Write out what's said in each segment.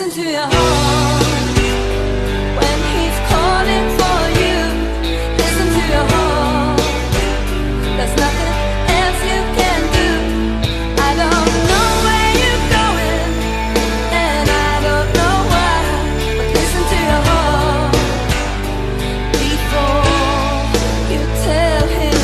Listen to your heart when he's calling for you. Listen to your heart. There's nothing else you can do. I don't know where you're going, and I don't know why, but listen to your heart before you tell him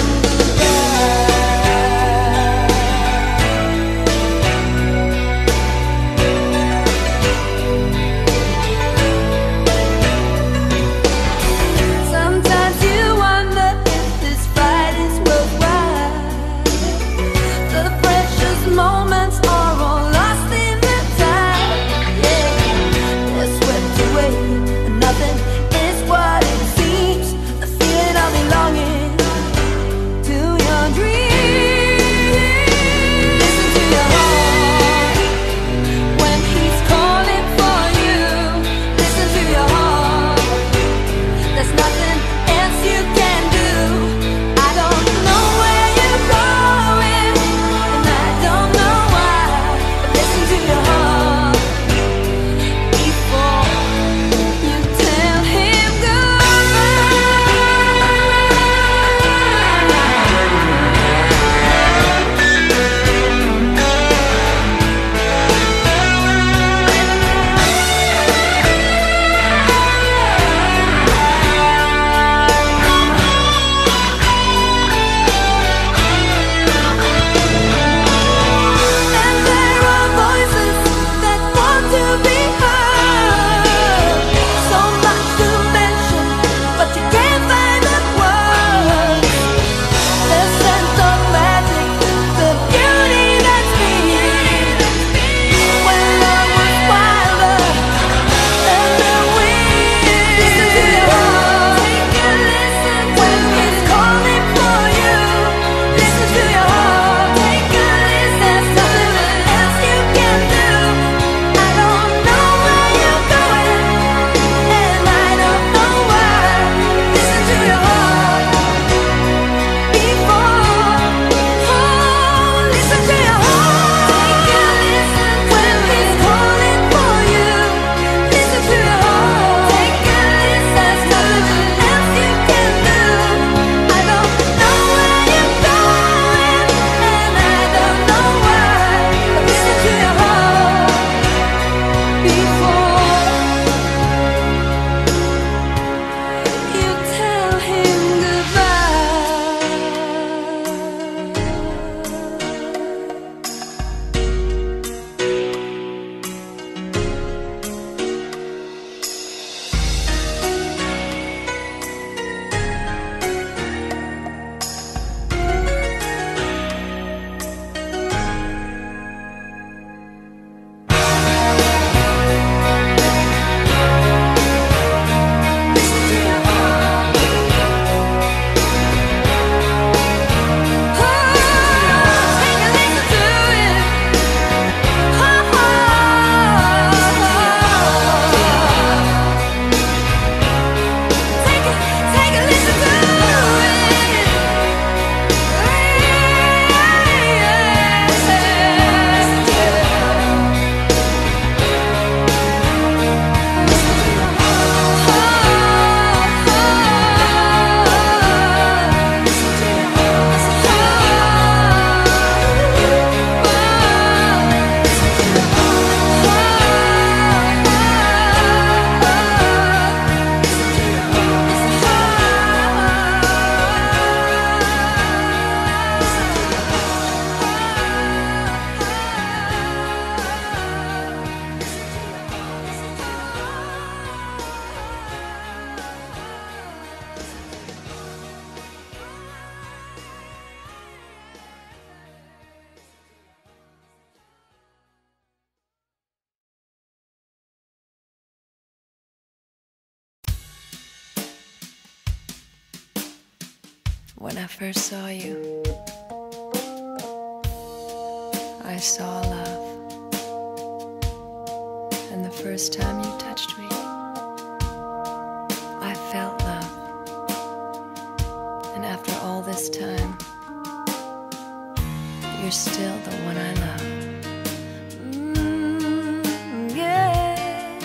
sometimes you wonder if this fight is worthwhile. The precious moments are all lost in the tide. Yeah, they're swept away, and nothing is what it seems. The feeling of belonging to your dreams. Listen to your heart when he's calling for you. Listen to your heart. There's nothing else you can do. I don't know where you're going, and I don't know why, but listen to your heart before you tell him And there are voices that want to be heard. So much to mention, but you can't find the words. The sense of magic, the beauty that's been when love was wilder than the wind. Listen to your heart. Take a listen when he's calling for you. Listen to your heart. Take a listen. There's nothing else you can do. I don't know where you're going, and I don't know why. Listen to your heart before. Oh, listen to your heart. Take a listen when he's calling for you. Listen to your heart. Take a listen. There's nothing else you can do. I don't know where you're going, and I don't know why. But listen to your heart before you tell him goodbye. When I first saw you, I saw love. And the first time you touched me, I felt love. And after all this time, you're still the one I love. Yeah.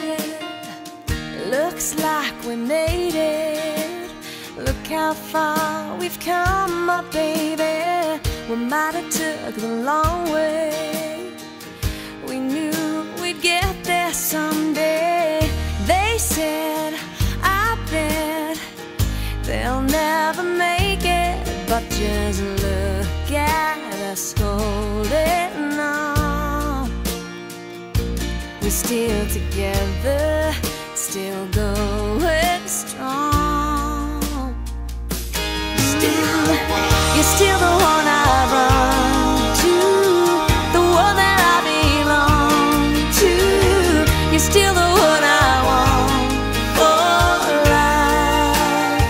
how far we've come, my baby. We might have took the long way. We knew we'd get there someday. They said, I bet they'll never make it, but just look at us holding on. We're still together, still going strong. Still, you're still the one I run to, the one that I belong to. You're still the one I want for life.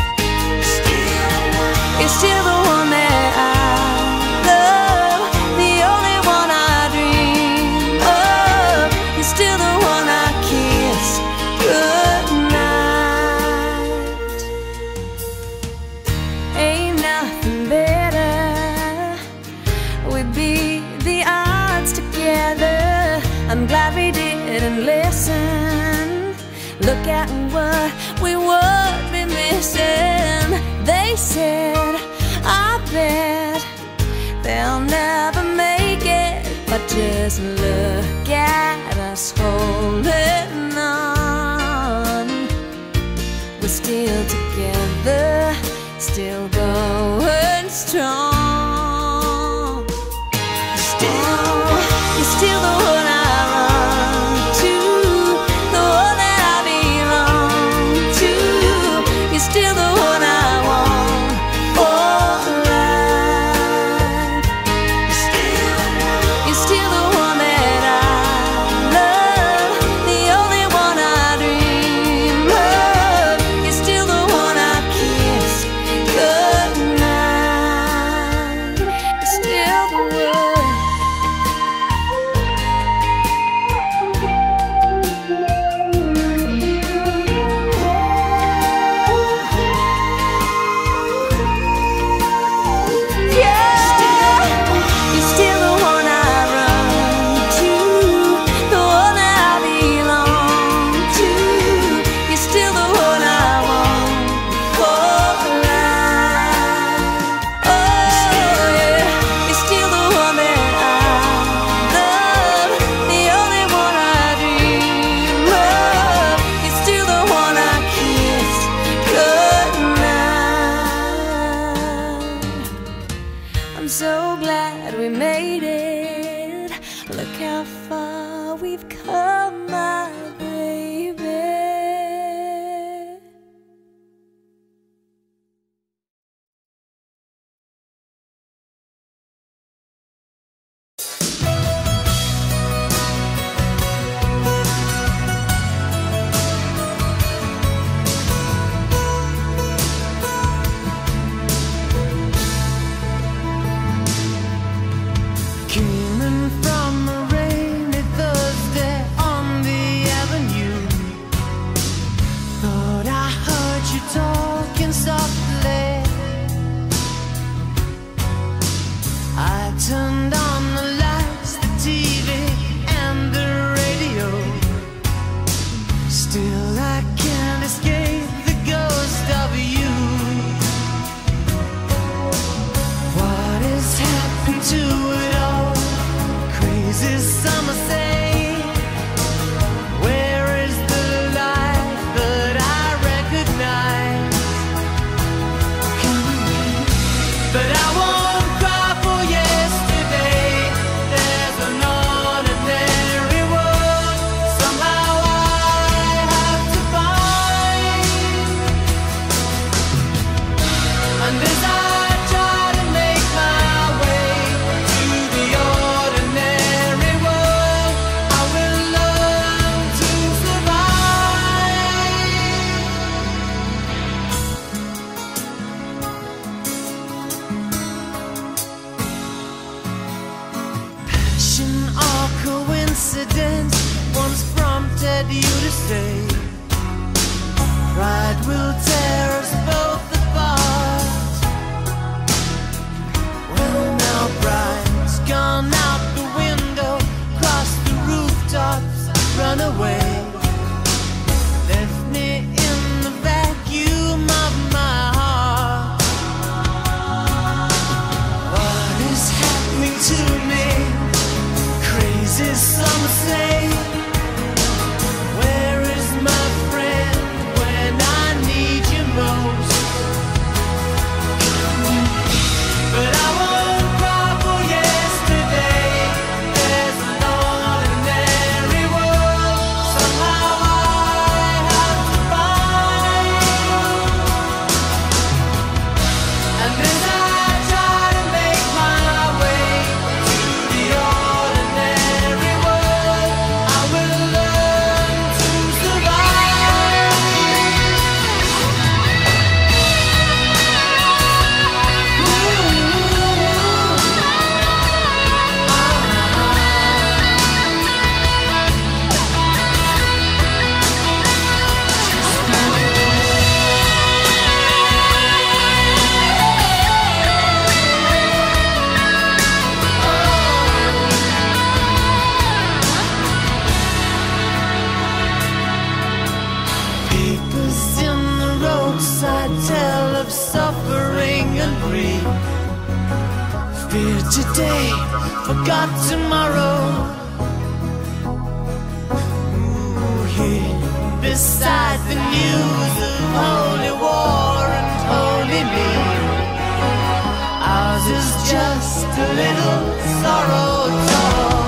You're still the one that I love, the only one I dream of. You're still the one I kiss goodnight. Ain't nothing better. We beat the odds together. I'm glad we didn't listen. Look at what we would be missing. They said, I bet they'll never make it, but just look at us holding on. We're still together, still going strong. You're still the one I run to, the one that I belong to. You're still the one I want for life. You're still the one that I love, the only one I dream of. You're still the one I kiss goodnight. You're still the one. I'm so glad we made it. Look how far we've come, my baby. Coming from a rainy Thursday on the avenue, thought I heard you talking softly. I turned on the lights, the TV and the radio. Still I can't escape the ghost of you. What has happened to it all? Crazy summer say, where is the light that I recognize? But I won't cry for yesterday. There's an ordinary world somehow I have to find. And as I try to make my way to the ordinary world, I will learn to survive. Passion or coincidence once prompted you to say, pride will tear us both apart. Well, now pride's gone out the window, crossed the rooftops, run away, left me in the vacuum of my heart. breathe. Fear today, forgot tomorrow. Ooh, here beside the news of holy war and holy me, ours is just a little sorrow talk.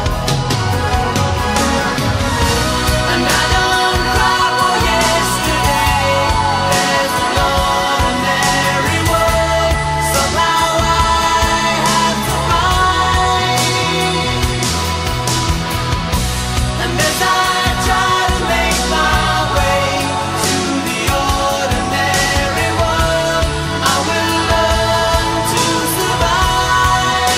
And I don't cry for yesterday. There's an ordinary world somehow I have to find. And as I try to make my way to the ordinary world, I will learn to survive.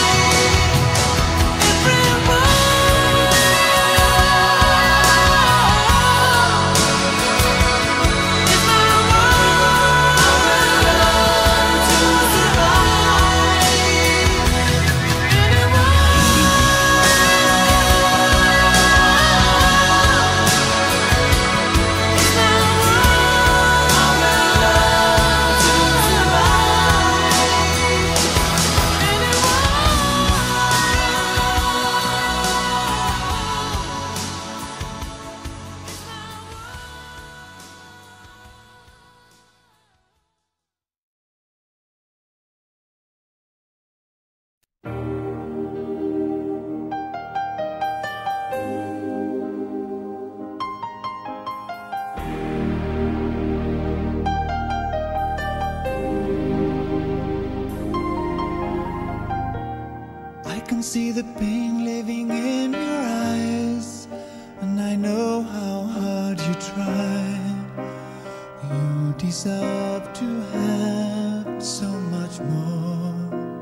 I can see the pain living in your eyes, and I know how hard you try. You deserve to have so much more.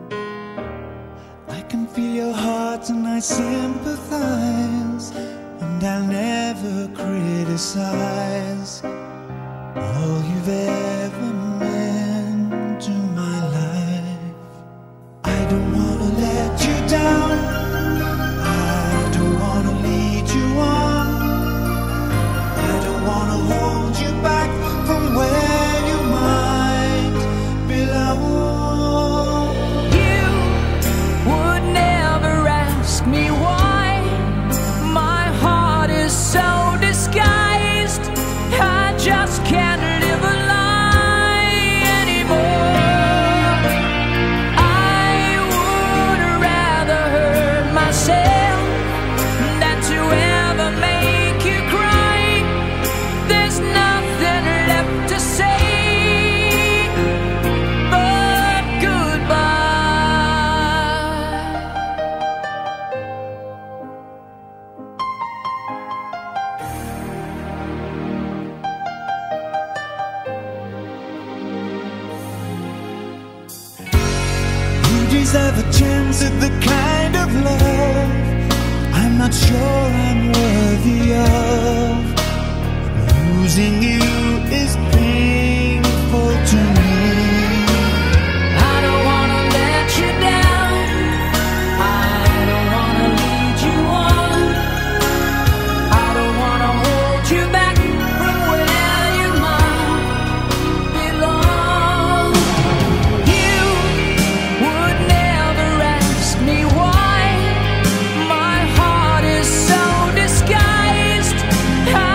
I can feel your heart and I sympathize, and I'll never criticize all you've ever meant to my life. I don't wanna let you down, I don't wanna lead you on, I don't wanna hold you back from where you might belong. You would never ask me why. My heart is so disguised, I just can't live a lie anymore. I would rather hurt myself than to ever make you cry. There's nothing left to say but goodbye. You deserve a chance at the kind of love I'm not sure I'm worthy of. Losing you is painful to me. I don't wanna let you down, I don't wanna lead you on, I don't wanna hold you back from where you might belong. You would never ask me why. My heart is so disguised, I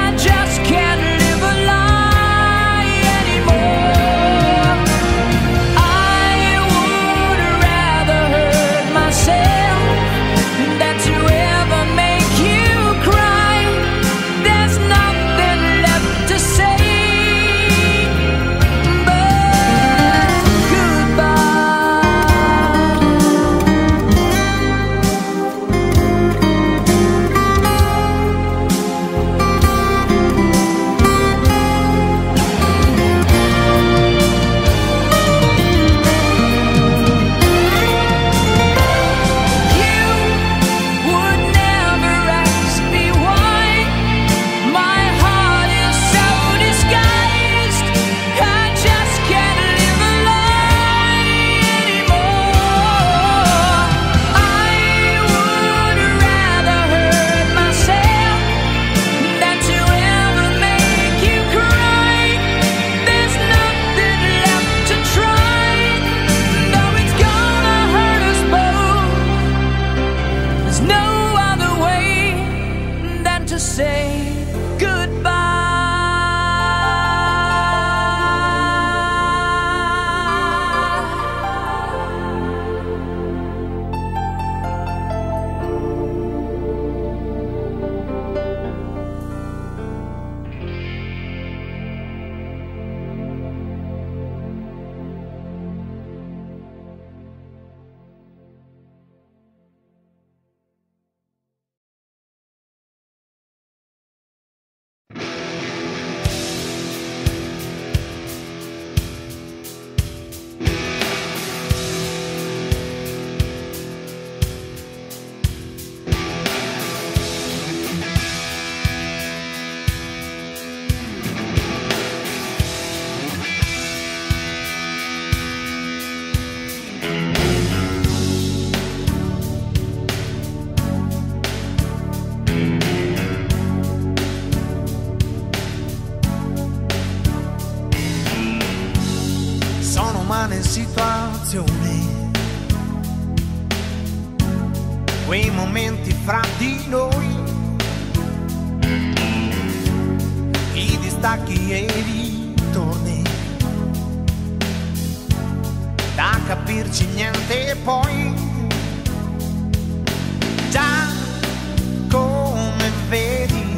quei momenti fra di noi, i distacchi e i ritorni, da capirci niente poi. Già come vedi,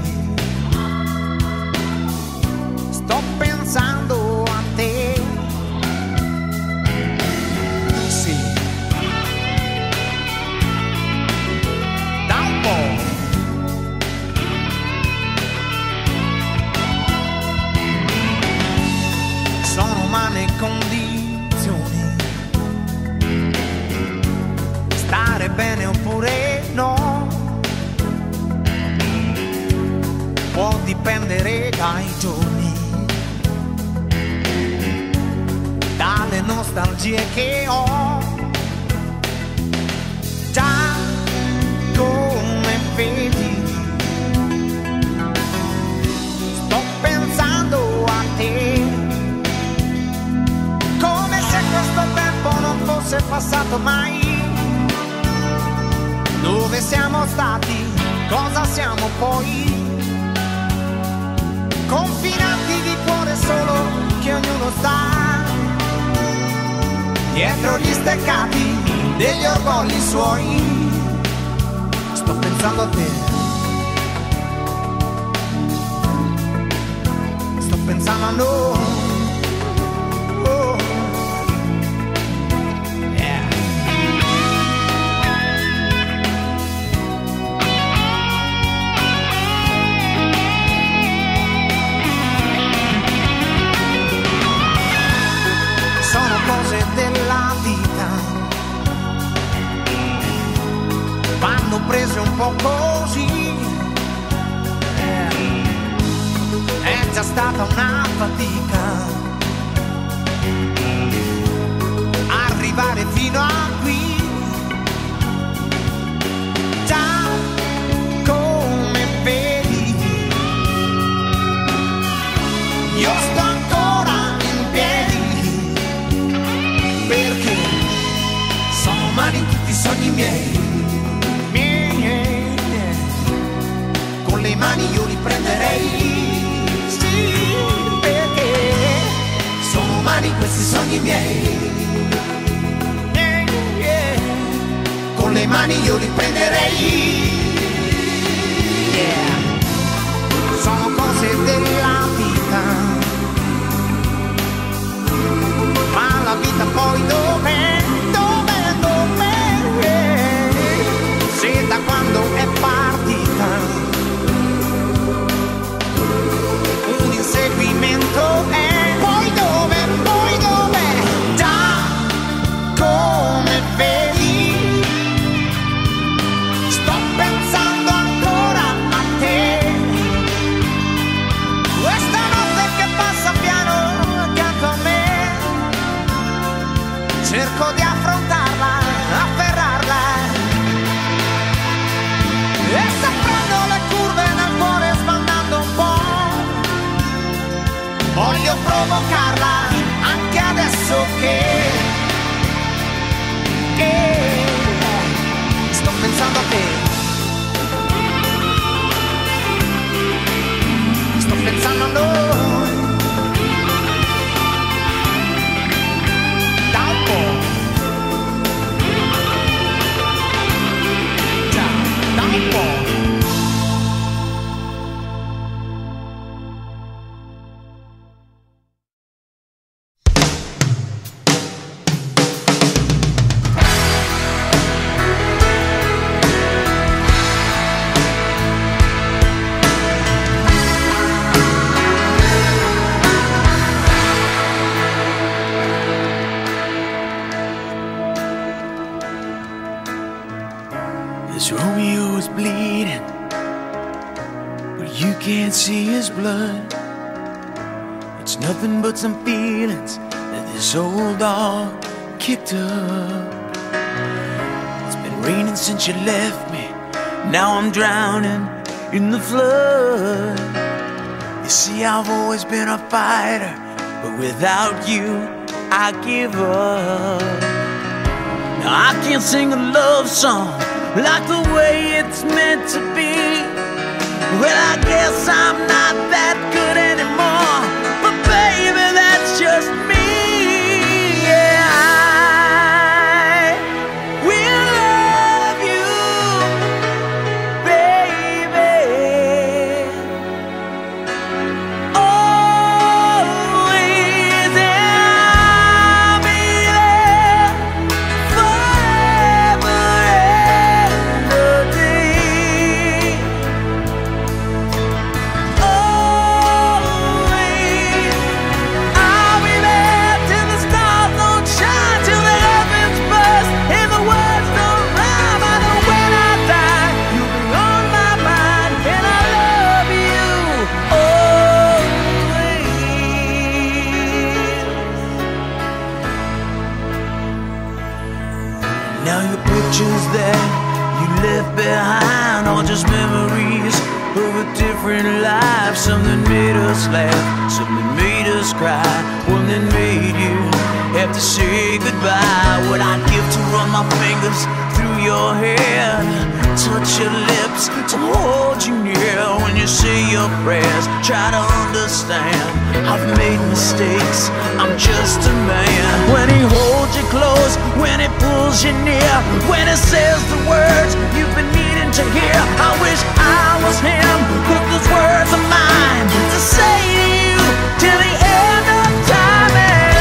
sto pensando a te. Sì, da un po'. Sono umane condizioni, stare bene oppure no, può dipendere dai giorni, dalle nostalgie che ho. Già come vedi, sto pensando a te, come se questo tempo non fosse passato mai. Dove siamo stati, cosa siamo poi? Confinati di cuore solo che ognuno sta dietro gli steccati degli orgogli suoi. Sto pensando a te, sto pensando a noi. Oh. Yeah. Sono cose della vita, vanno prese un po' così. È già stata una fatica arrivare fino a qui. Già come vedi, io sto ancora in piedi, perché sono umani tutti i sogni miei. Con le mani io li prenderei, sì, perché sono umani questi sogni miei. Con le mani io li prenderei. Yeah. Sono cose della vita, ma la vita poi dov'è? Dov'è? Dov'è? Se da quando è partita un inseguimento è, poi dove, poi dove, già come vedi, sto pensando ancora a te. Questa notte che passa piano accanto a me, cerco di affrontarla, afferrarla, e saprando le curve nel cuore sbandando un po'. Voglio provocarla anche adesso che sto pensando a te. Sto pensando a noi. Da un po'. Già, da un po'. This Romeo is bleeding, but you can't see his blood. It's nothing but some feelings that this old dog kicked up. It's been raining since you left me, now I'm drowning in the flood. You see, I've always been a fighter, but without you, I give up. Now I can't sing a love song like the way it's meant to be. Well, I guess I'm not that good anymore, but baby, that's just me. Yeah, I will love you, baby, always, and I'll be there forever and a day. Always, I'll be there till the stars don't shine, till the heavens burst and the words don't rhyme. I know when I die, you'll be on my mind, and I love you always. Now your pictures that you left behind are just memories of a different life. Something made us laugh, something made us cry, one that made you have to say goodbye. What I'd give to run my fingers through your hair, touch your lips, to hold you near when you say your prayers. Try to understand, I've made mistakes, I'm just a man. When he holds you close, when he pulls you near, when he says the words you've been needing to hear, I wish I was him, but those words are mine to say to you till the end of time. And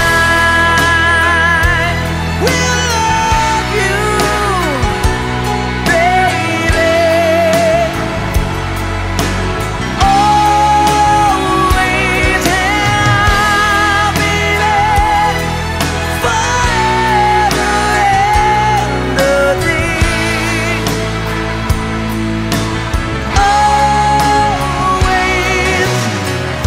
I will love you, baby, always, and I'll be there forever and a day. Always,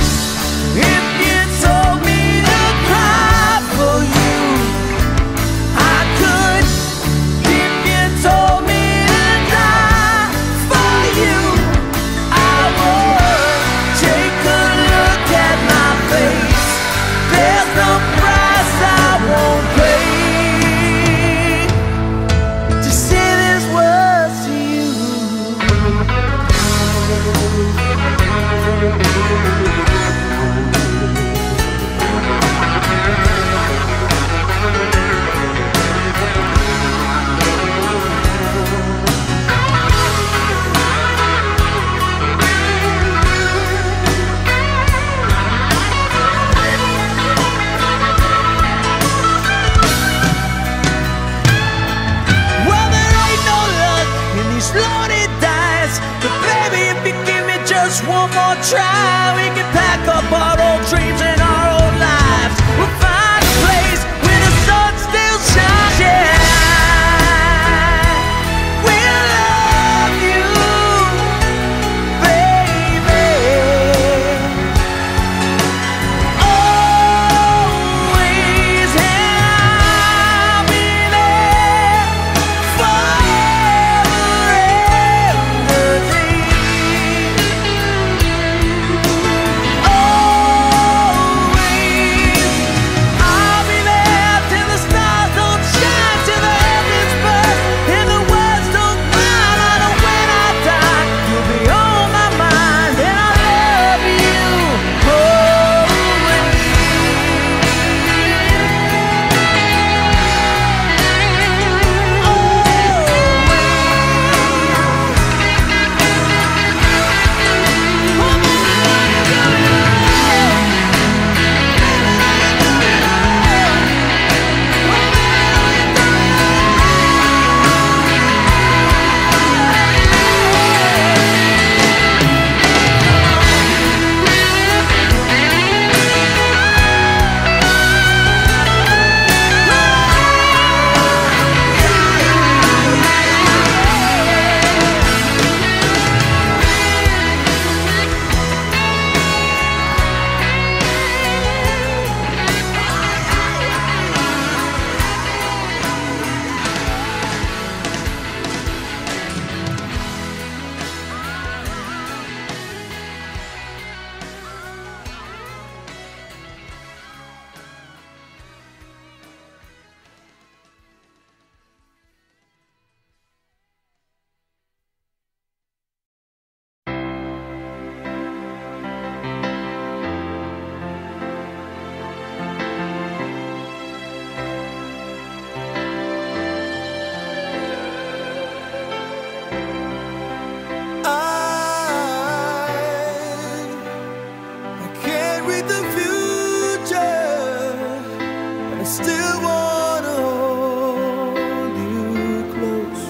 with the future, but I still wanna hold you close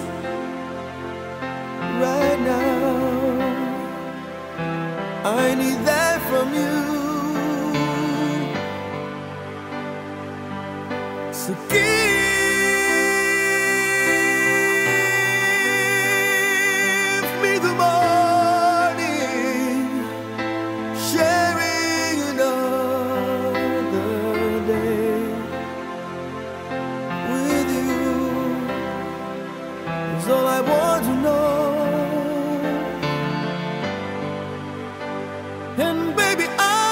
right now. I need that from you. So give me the morning, sharing another day with you is all I want to know. And baby,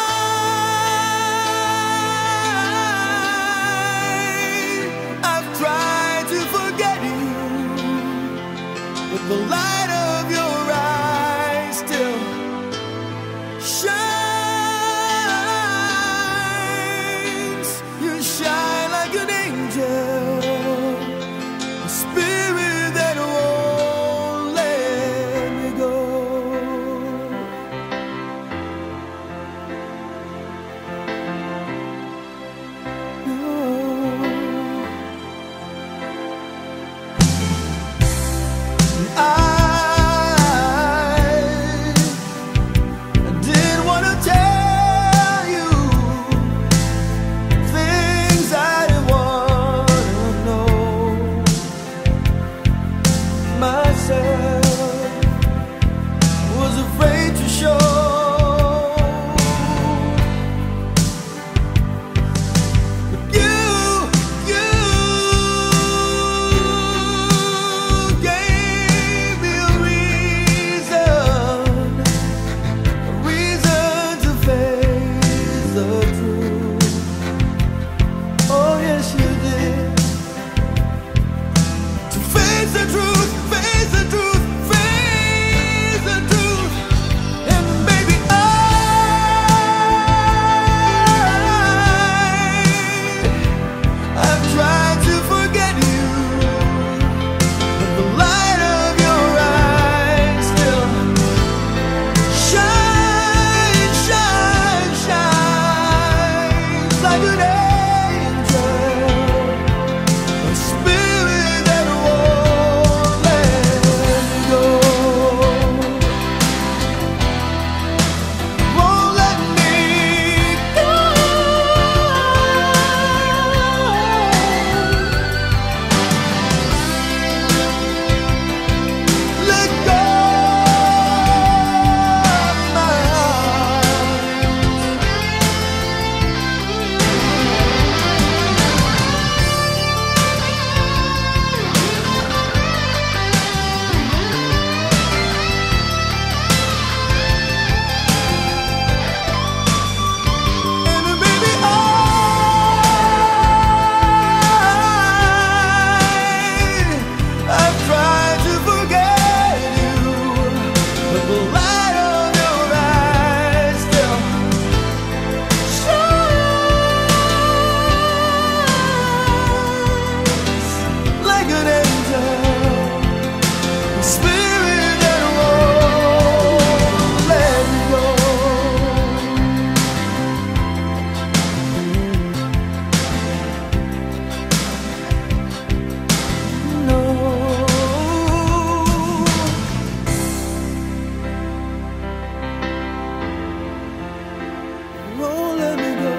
I've tried to forget you, but the light of your eyes still shines. You shine like an angel, a spirit that won't let me go. I didn't want to tell you things I didn't want to know myself. Was afraid to show. But you gave me a reason to face the truth. Oh yes, you did. To face the truth, face the truth, face the truth. And baby, I've tried to forget you, but the light of your eyes still shines, shines, shines like an angel, a spirit that won't let me go, won't let me go. Let go of my and baby, I've tried to forget you, but the light of your eyes still shines like an angel, a spirit that won't let me go. No, won't let me go.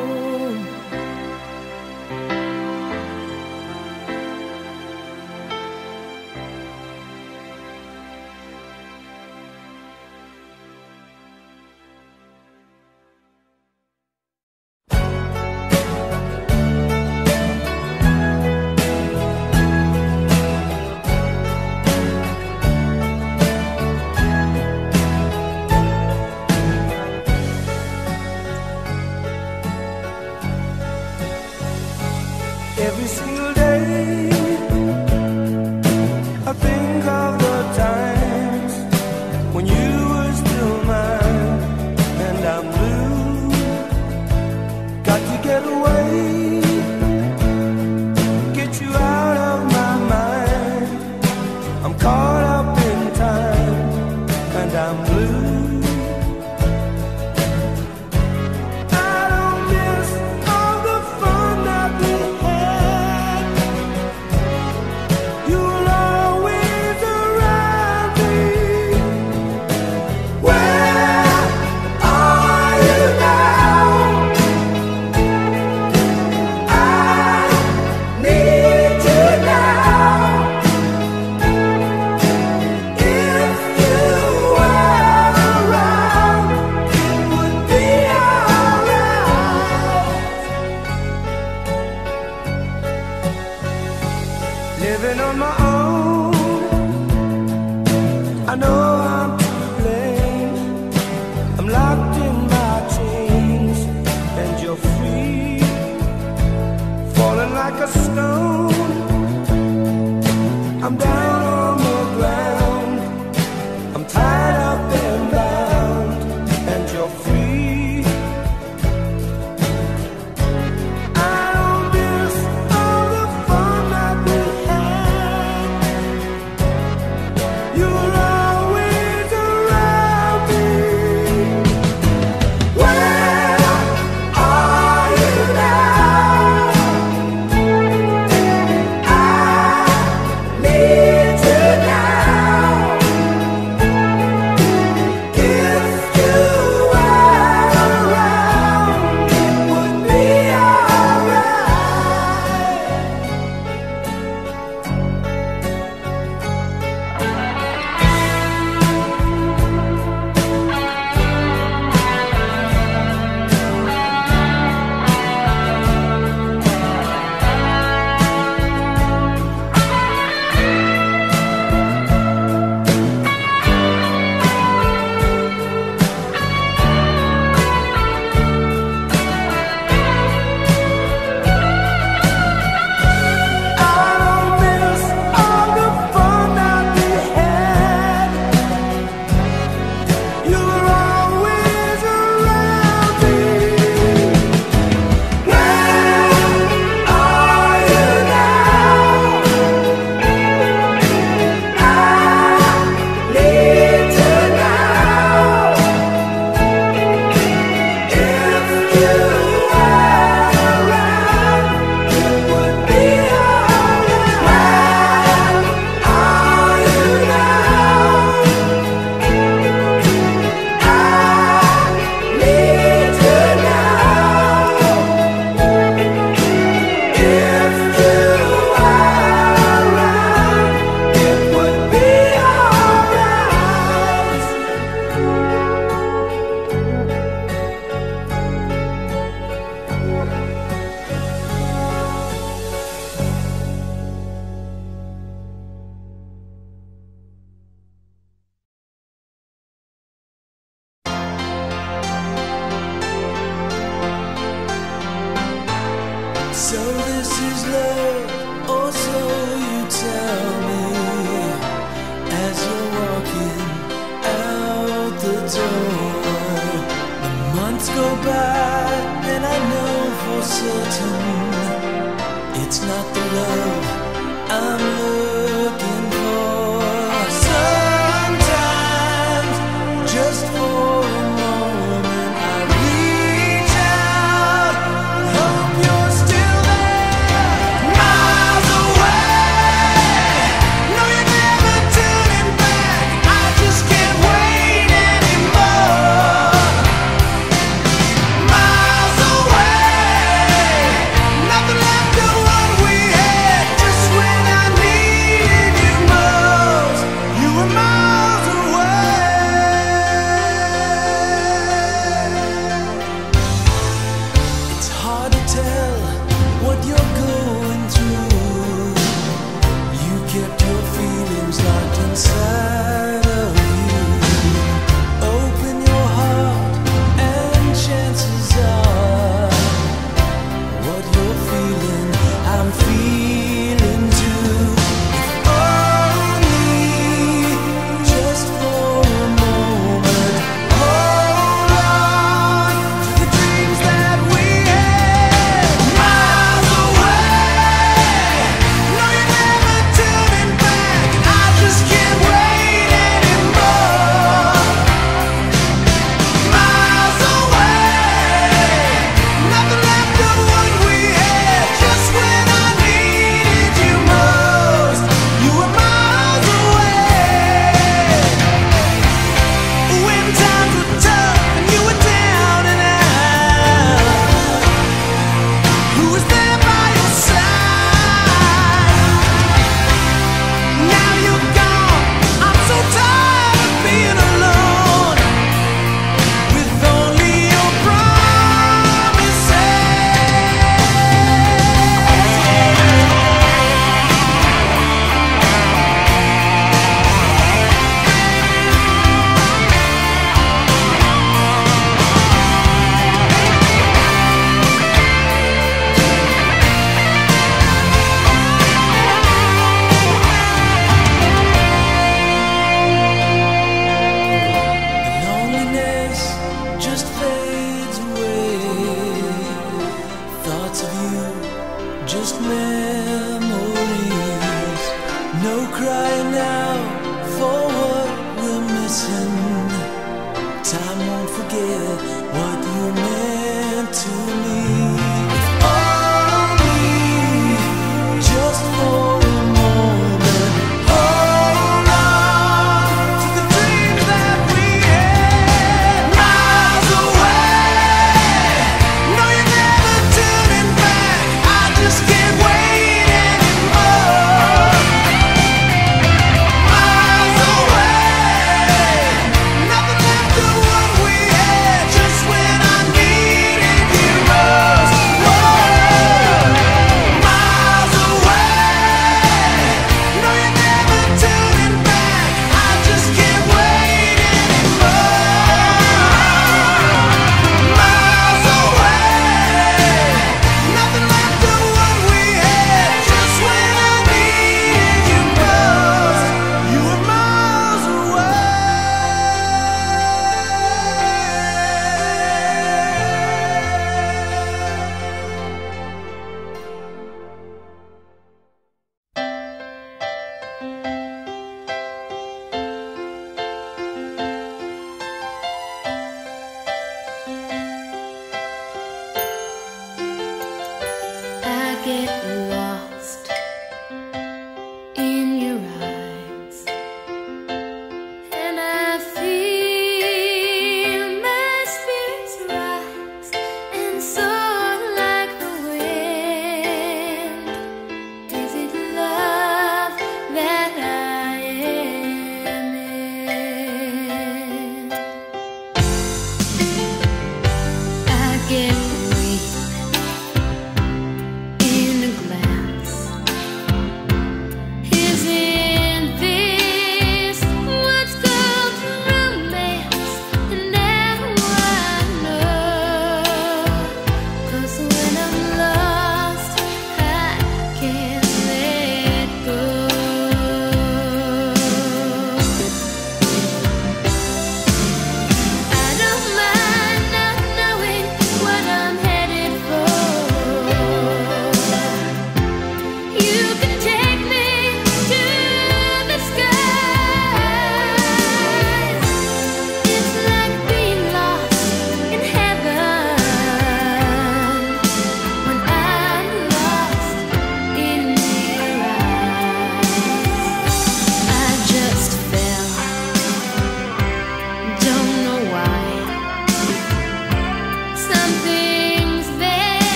Every single day I think of the times when you were still mine, and I'm blue. Got to get away, get you out of my mind. I'm caught up in time, and I'm blue. So this is love, or so you tell me, as you're walking out the door. The months go by and I know for certain it's not the love I'm looking for. Sometimes, just for a moment, I reach out, hope you're still there, miles away. No, you're never turning back. I just can't wait anymore. Miles away, nothing left of what we had. Just when I need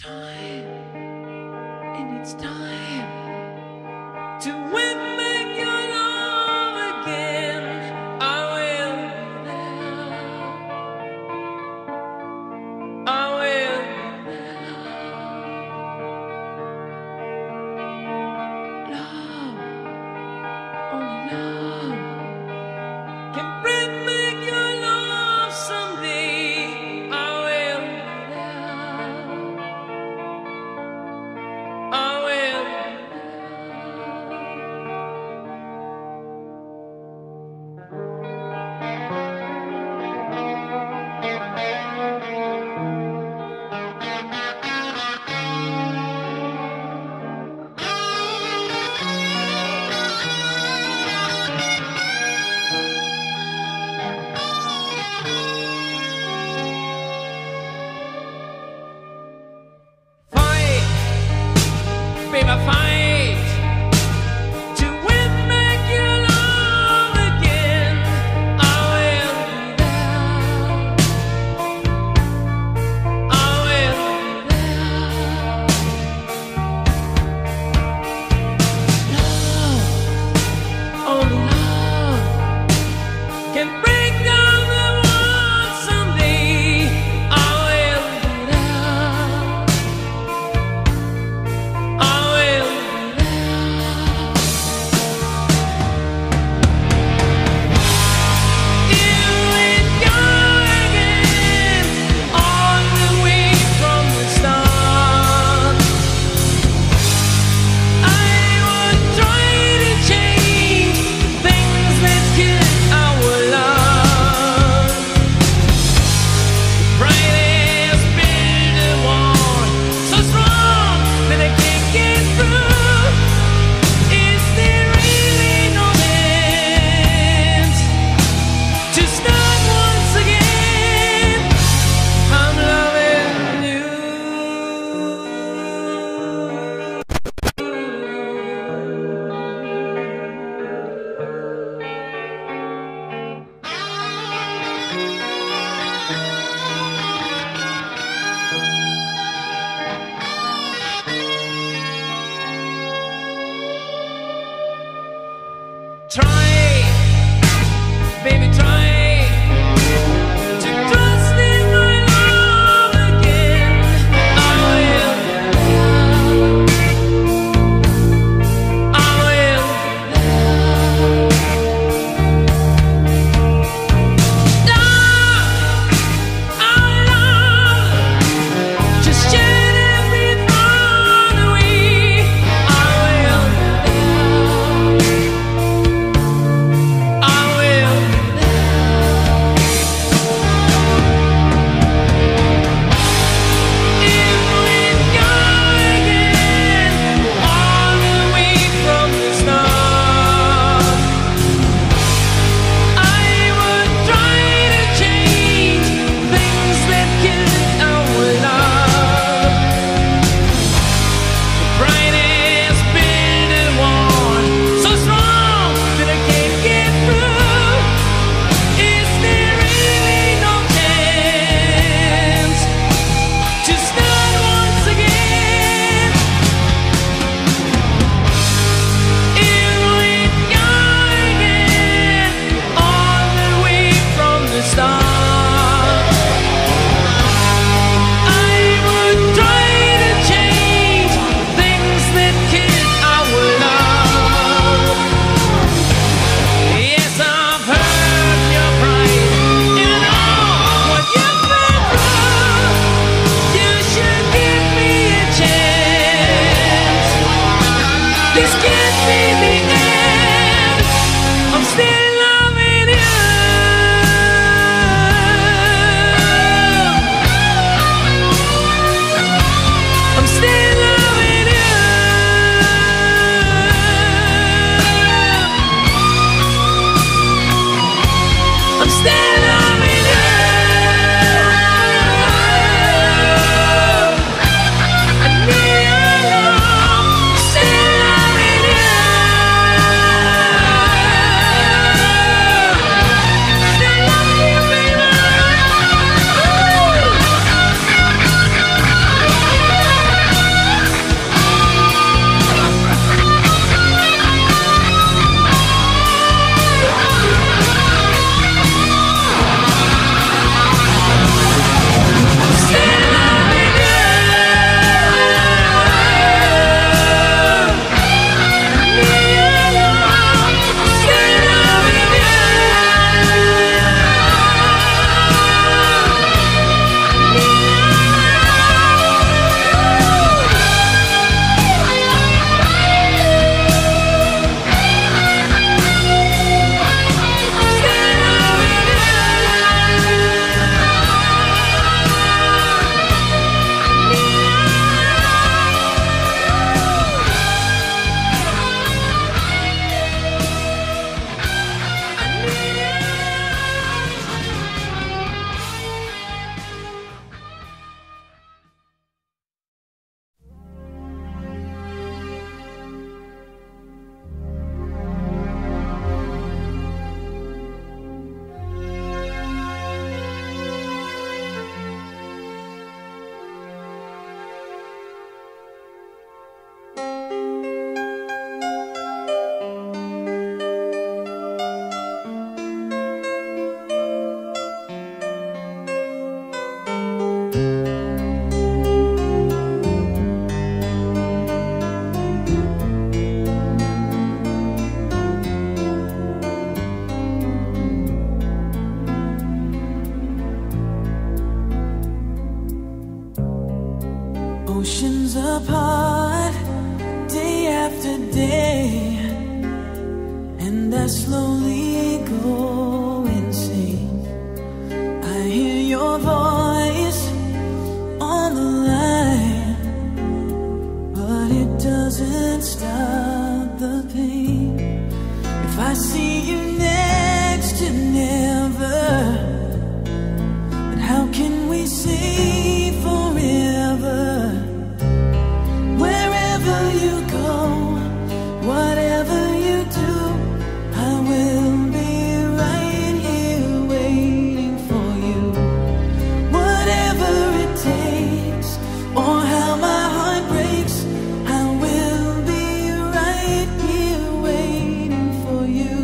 time, and it's time to win back your love again. I will be there. I will be there. Love, only love can bring back your love someday. I will be there. I will be fight, baby, fight to win back your love again. I will be there. I will be there. Love, only love can break down the walls someday. I will be there. I will be there. Here we go again, all the way from the start. I would try to change things that kill our love. Pride has built a wall so strong that I can't get through. Is there really no chance to start once again? I'm loving you. Try, baby, try to trust in my love again. I will be there. I will be there. Love, our love, just shed every thought away. I will be there. I will be there. apart day after day, and I slowly go insane. I hear your voice on the line, but it doesn't stop the pain. If I see you next to never, then how can we say forever? Wherever you go, whatever you do, I will be right here waiting for you. Whatever it takes, or how my heart breaks, I will be right here waiting for you.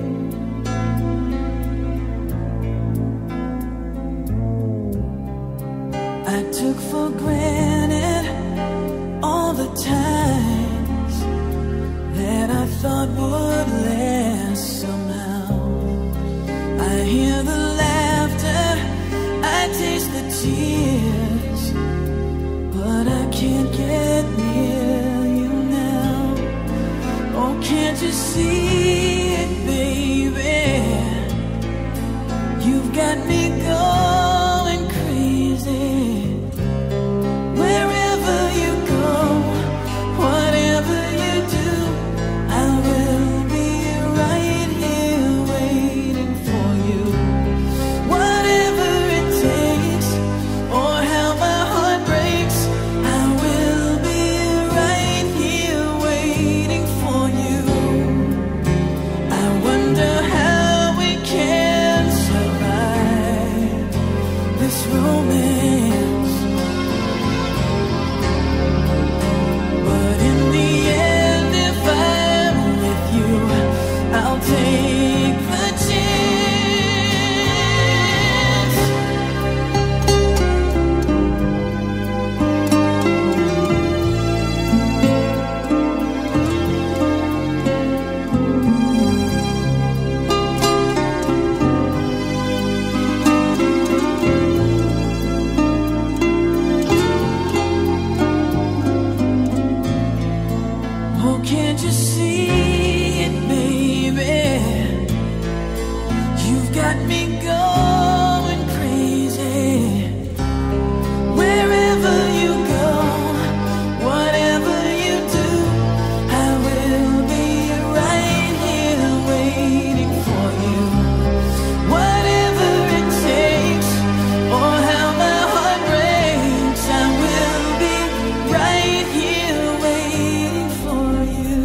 I took for granted all the times that I thought would last somehow. I hear the laughter, I taste the tears, but I can't get near you now. Oh, can't you see it, baby? You've got me going crazy. Wherever you go, whatever you do, I will be right here waiting for you. Whatever it takes, or how my heart breaks, I will be right here waiting for you. I wonder how we can survive this romance, but in the end, if I'm with you, I'll take the chance. Oh, can't you see it, baby? You've got me going crazy. Wherever you go, whatever you do, I will be right here waiting for you. Whatever it takes, or how my heart breaks, I will be right here waiting for you.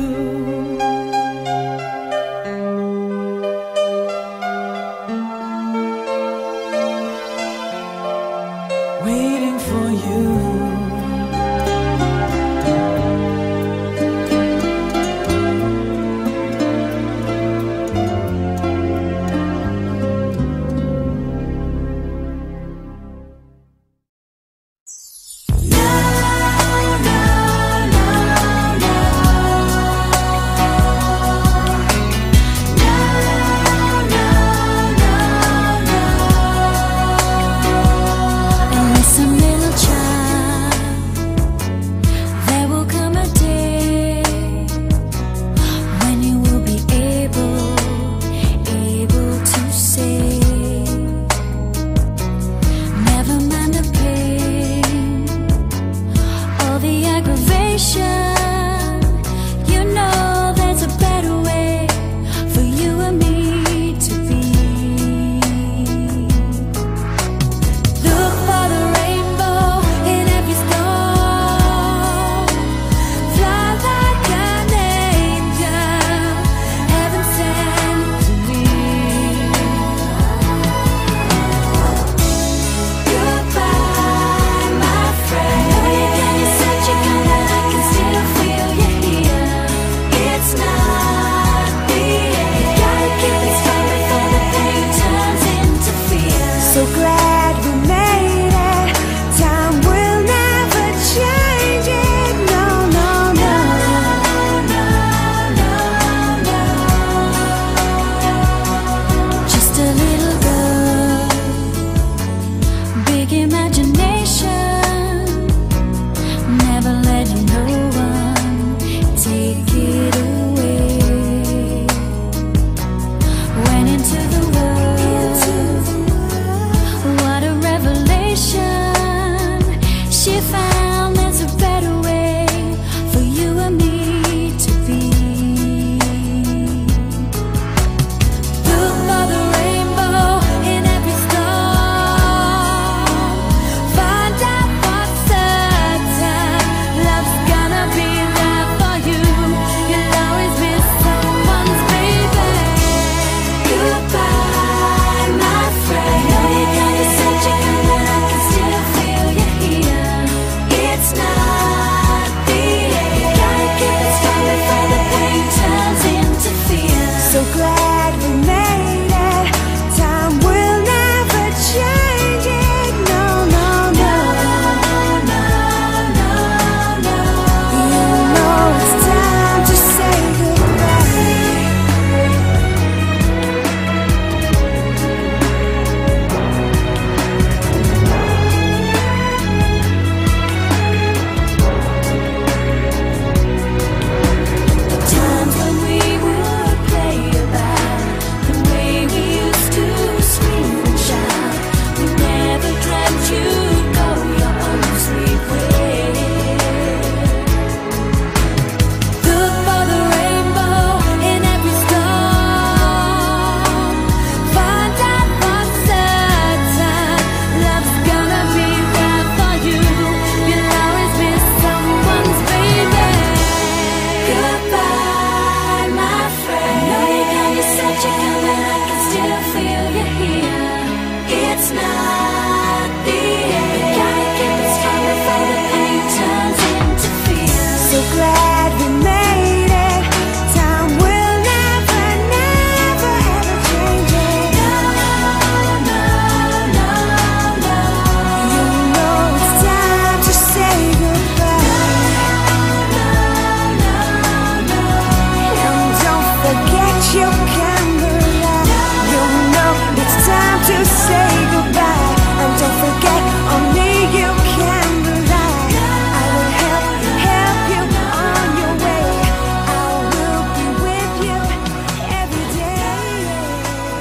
and I can still feel you here. It's not the end. Gotta keep it strong before the pain turns into fear. So glad we made it. Time will never, never ever change it. No, no, no, no. You know it's time to say goodbye. No, no, no, no. And don't forget your candlelight. You know it's time to say goodbye. And don't forget only you can rely. I will help you on your way. I will be with you every day. I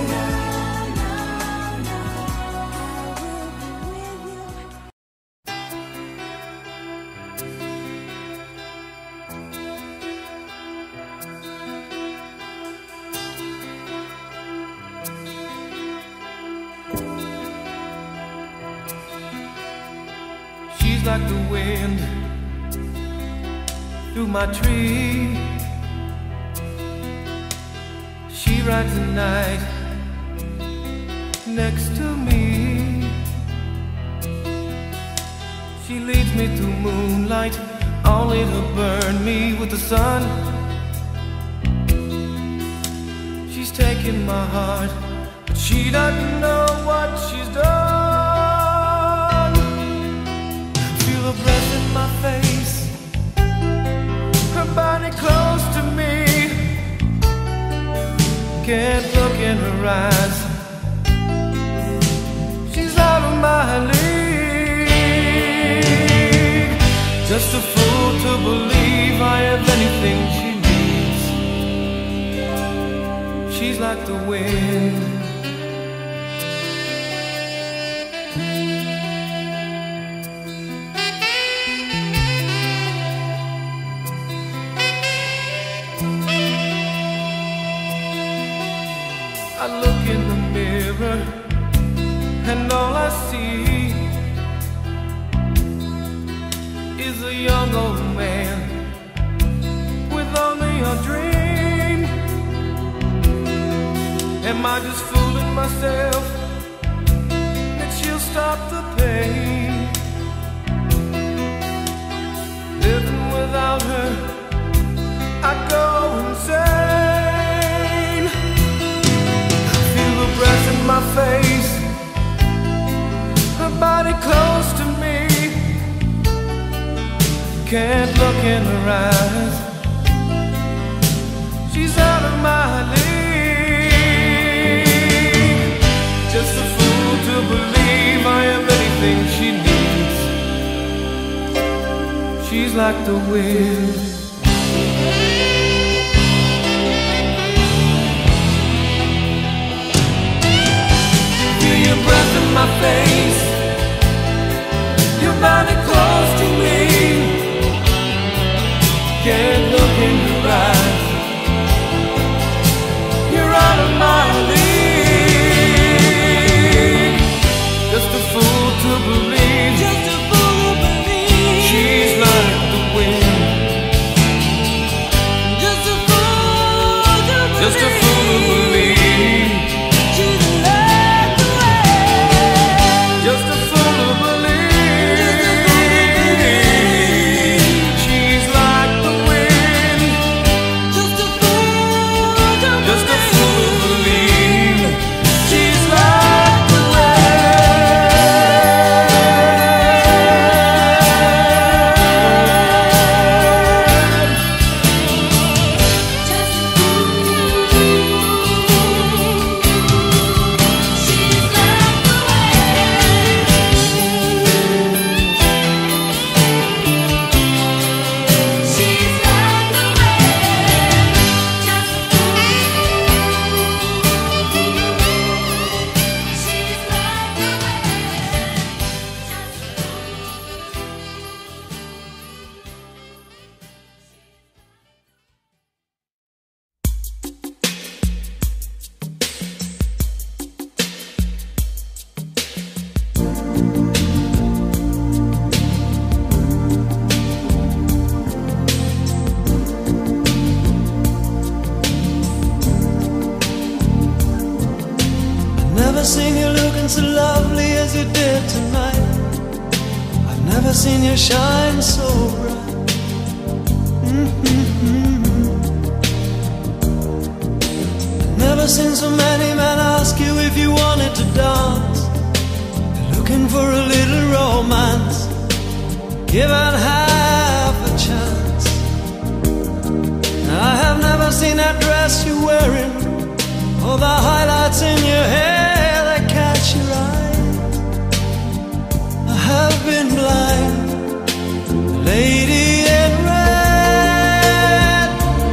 will be with you. She's like the wind through my tree. She rides the night next to me. She leads me through moonlight, only to burn me with the sun. She's taking my heart, but she doesn't know what she's done. Feel her breath in my face, her body close to me. Can't look in her eyes, she's out of my league. Just a fool to believe I have anything she needs. She's like the wind. I look in the mirror and all I see is a young old man with only a dream. Am I just fooling myself that she'll stop the pain? Living without her, I go insane. Feel her breath in my face, her body close to me. Can't look in her eyes, she's out of my league. Just a fool to believe I am anything she needs. She's like the wind. Feel your breath in my face, your body close to me. Can't look in your eyes, you're out of my league. Just a fool to believe, just a fool to believe. She's like the wind. Just a fool to believe, just a fool to believe. She's like the wind. never seen you looking so lovely as you did tonight. I've never seen you shine so bright. I've never seen so many men ask you if you wanted to dance. They're looking for a little romance, given half a chance. I have never seen that dress you're wearing, or the highlights in your hair that catch your eye. I have been blind. The lady in red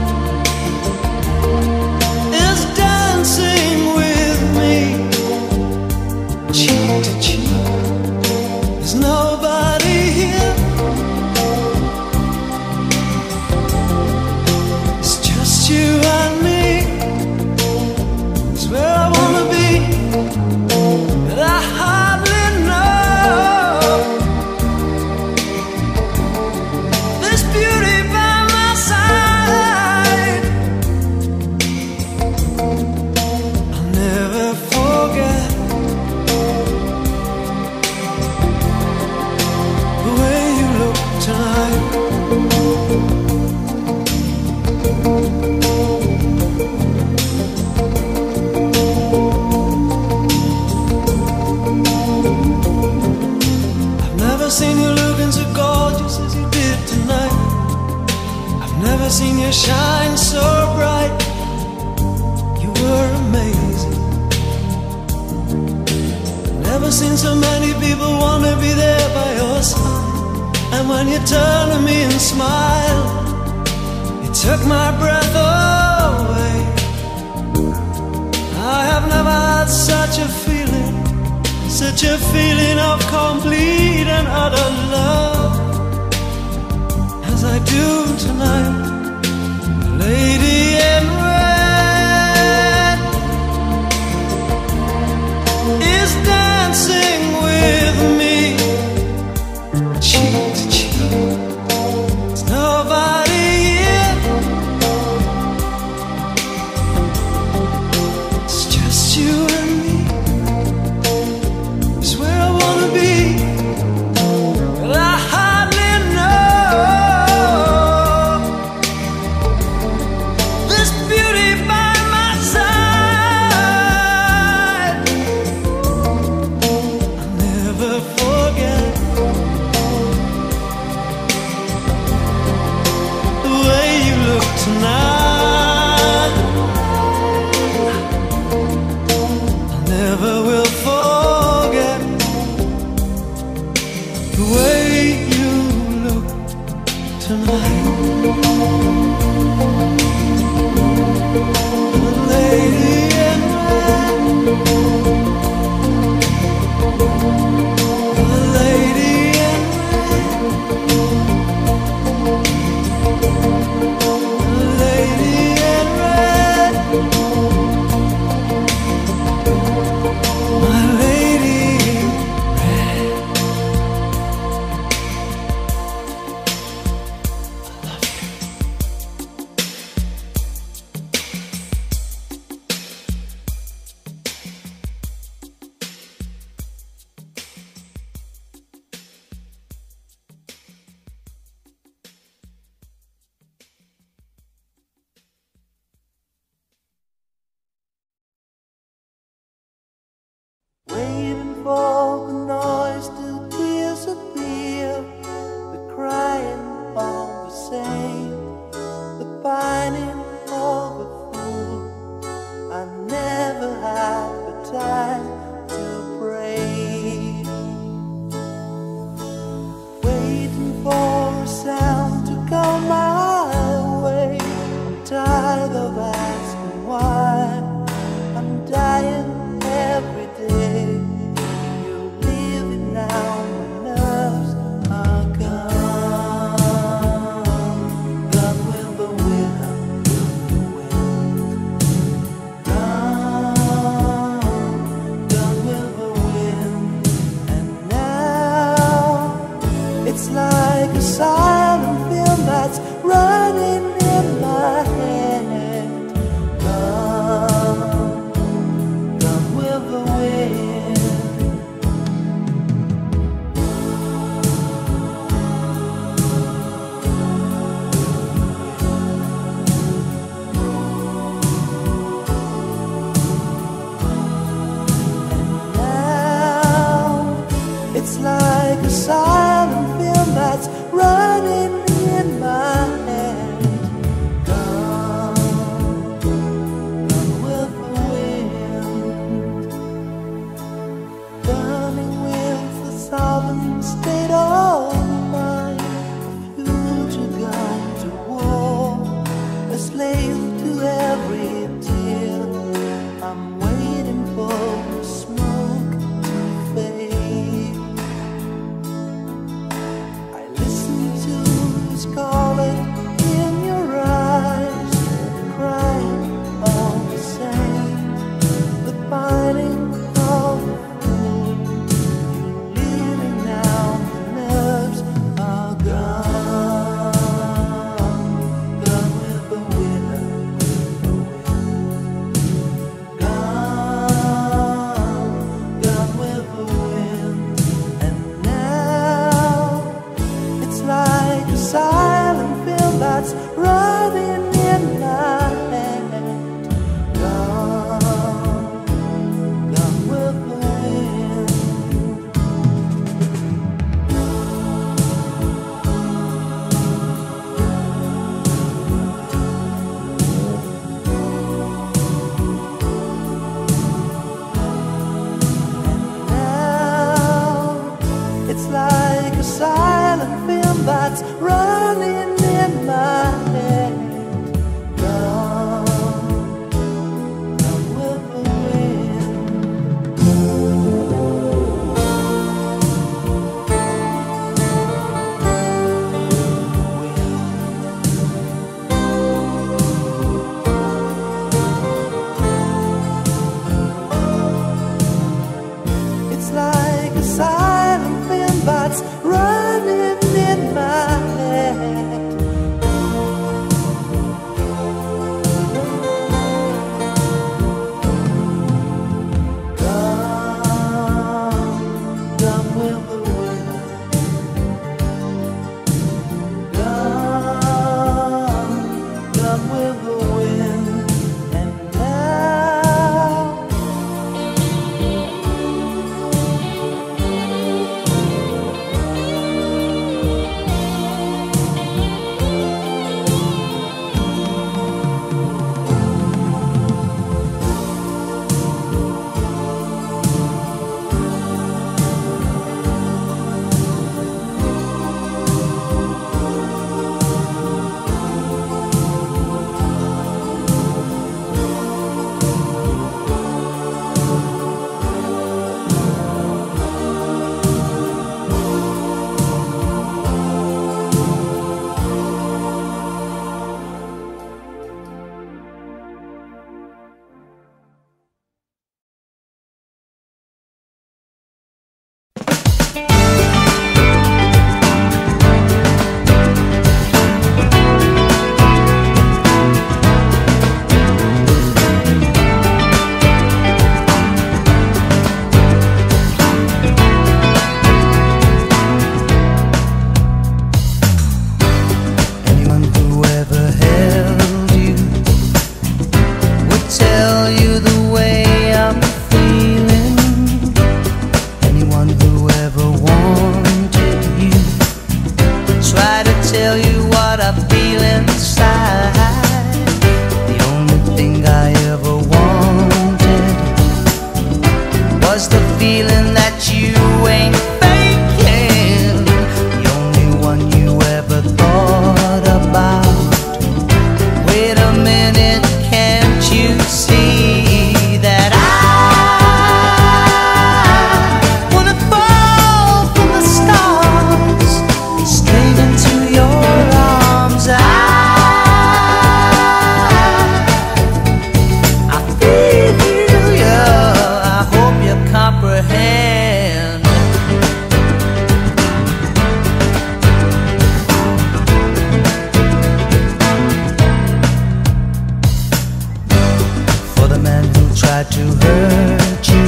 is dancing with me, cheek to cheek. There's nobody here. It's just you and me. It's where I wanna be, but I hardly know. This beauty by my side, I'll never forget the way you look tonight. I've never seen you looking so gorgeous as you did tonight. I've never seen you shine so bright. You were amazing. Never seen so many people want to be there by your side. And when you turn to me and smile, it took my breath away. I have never had such a feeling, such a feeling of complete and utter love as I do tonight. The lady in red is dancing with me, cheek to cheek. There's nobody here. It's just you and me. It's where I wanna be, but I hardly know. This beauty by my side, I'll never forget the way you look tonight. I never will forget the way you look tonight. The lady in red, the lady in red, the lady in red, my lady in red. Waiting for the noise till disappear, the crying of a saint, the pining of a fool. I never had the time to pray. Waiting for a sound to come my way. I'm tired of asking why. I'm dying every day. You fighting all the food. You're leaving now, the nerves are gone. Gone with the wind, gone with the wind. And now it's like a silent film that's running in my head. Gone with the wind. Now it's like a silent film that's running in my head. Gone with the wind. It's like a silent film that's running in my head. Gone with the wind. Gone with the wind. And now anyone who ever held you would tell you the way I'm feeling. Anyone who ever wanted you try to tell you what I feel inside. The only thing I ever wanted was the feeling that you ain't faking. The only one you ever thought about. Wait a minute, can't you see that I wanna fall from the stars straight into your arms? I feel you, I hope you comprehend. For the man who tried to hurt you,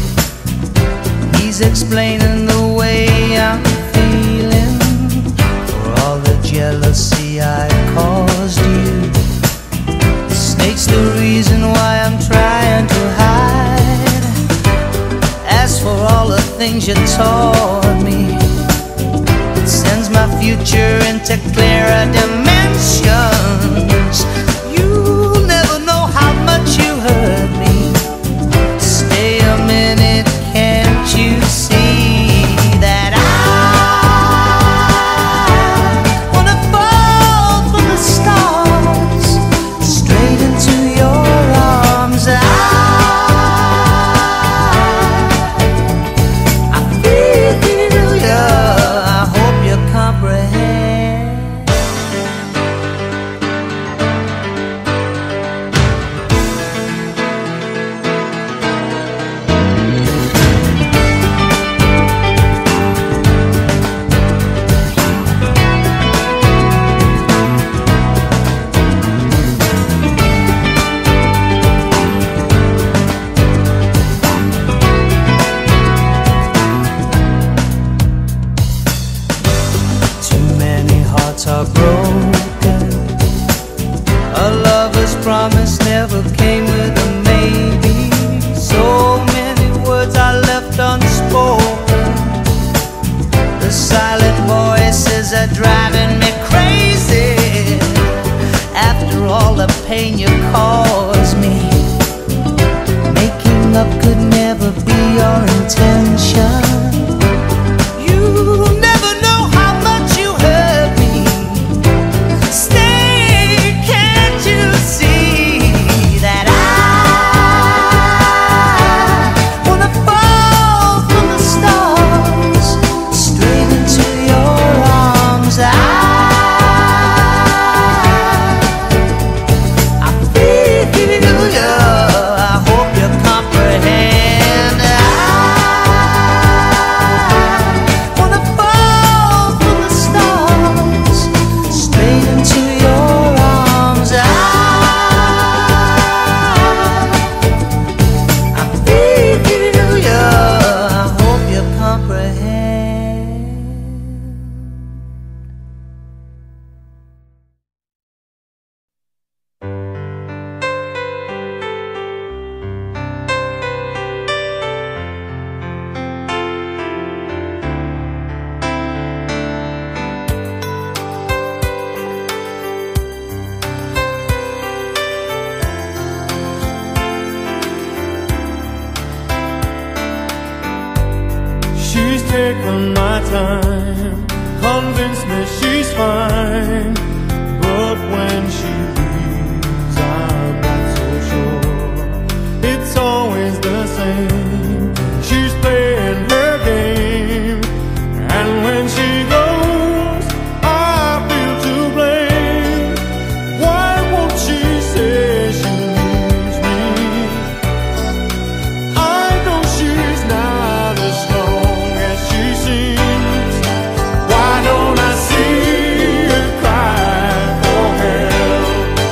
he's explaining the way I'm feeling. For all the jealousy I caused you, the snake's the reason why I'm trying to hide. As for all the things you taught me, it sends my future into clearer dimensions. You'll never know how much you hurt me. Stay a minute, can't you see that I wanna fall from the stars straight into your arms? I feel you, I hope you comprehend. never be your intention. You never know how much you hurt me. Stay, can't you see that I wanna fall from the stars straight into your arms? I feel you. I hope you comprehend. I wanna fall from the stars straight into your arms. I feel you. I hope you comprehend. She's taken my time, convinced me she's fine, but when she leaves I'm not so sure. It's always the same, she's playing her game, and when she goes I feel to blame. Why won't she say she needs me? I know she's not as strong as she seems. Why don't I see her cry for help?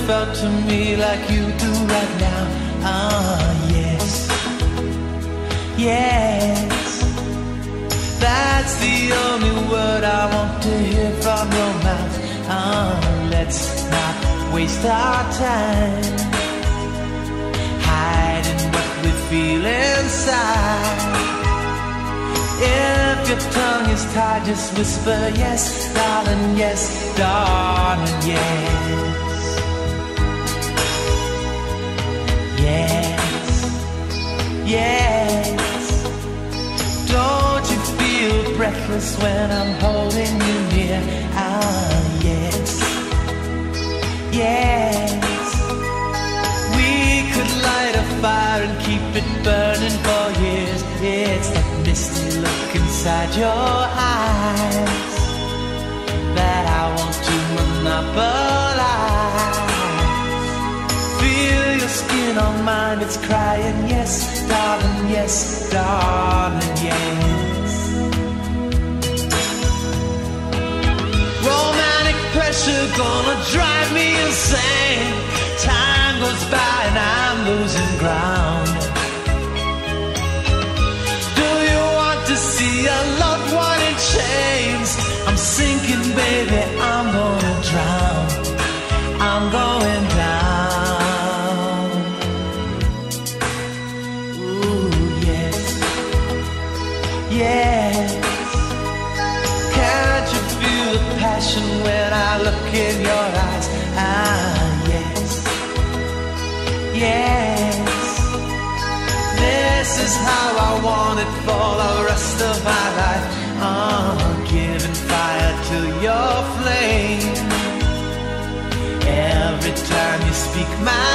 felt to me like you do right now. Ah, yes, yes. That's the only word I want to hear from your mouth. Ah, let's not waste our time hiding what we feel inside. If your tongue is tied, just whisper yes, darling, yes, darling, yes. Yes, yes. Don't you feel breathless when I'm holding you near? Ah, yes, yes. We could light a fire and keep it burning for years. It's that misty look inside your eyes that I want to monopolize. Feel your skin on mine, it's crying, yes, darling, yes, darling, yes. Romantic pressure gonna drive me insane. Time goes by and I'm losing ground. Do you want to see a loved one in chains? I'm sinking, baby, I'm gonna drown. I'm going down. Ooh, yes, yes. Can't you feel the passion when I look in your eyes? Ah, yes, yes. This is how I want it for the rest of my life. Oh, giving fire to your flame. Every time you speak my